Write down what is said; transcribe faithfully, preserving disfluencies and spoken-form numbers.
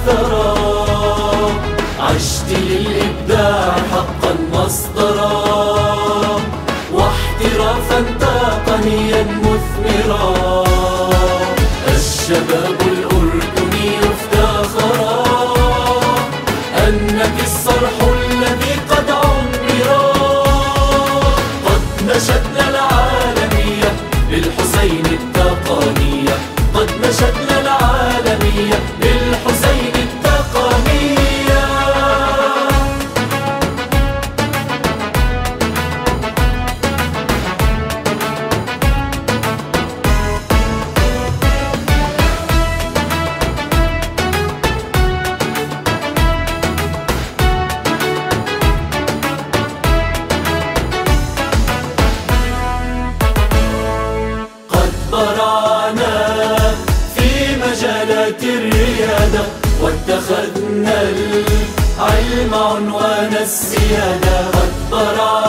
الثرى، عشت للإبداع حقا مصدرا، واحترافا تقنيا مثمرا. الشباب الأردني افتخرا أنك الصرح الذي قد عمرا. قد نشدنا العالمية للحسين التقنية، قد نشدنا العالمية للحسين التقنية. برعنا في مجالات الريادة، واتخذنا العلم عنوان السيادة. قد برعنا